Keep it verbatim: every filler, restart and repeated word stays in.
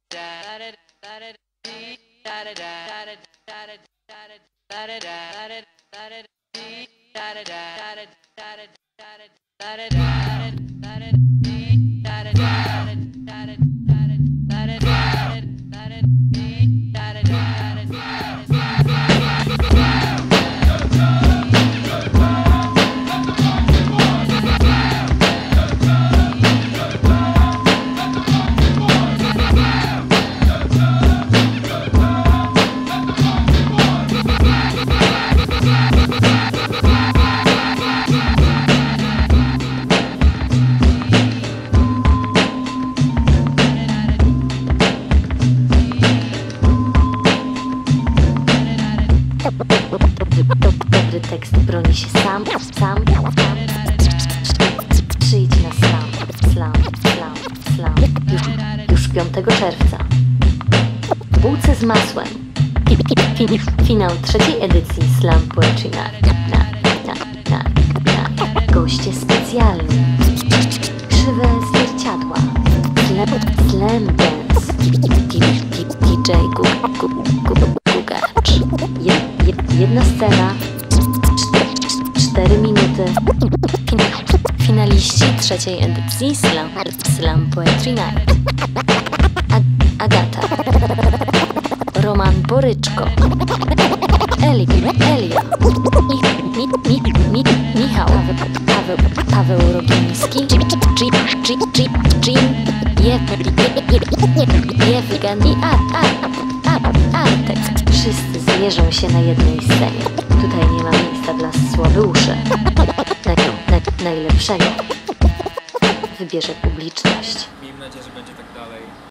Dobry tekst broni się sam, sam, sam. Przyjdź na slam, slam, slam, slam. Już, już piątego czerwca. W bułce z masłem. Finał trzeciej edycji Slam Poetry Night. Na, na, na, na. Goście specjalni. Krzywe zwierciadła. Slam, slam dance. D J Gugacz. Jedna scena. Cztery minuty. Finaliści trzeciej edycji Slam, Slam Poetry Night. Agata, Roman Boryczko, Eli, Elia, mi, mi, mi, mi, Michał, Paweł, Paweł Rogiński, Jim, Jewgen i Artek. Wszyscy zmierzą się na jednej scenie. Tutaj nie ma miejsca dla słabeuszy. Najlepszego wybierze publiczność. Miejmy nadzieję, że będzie tak dalej.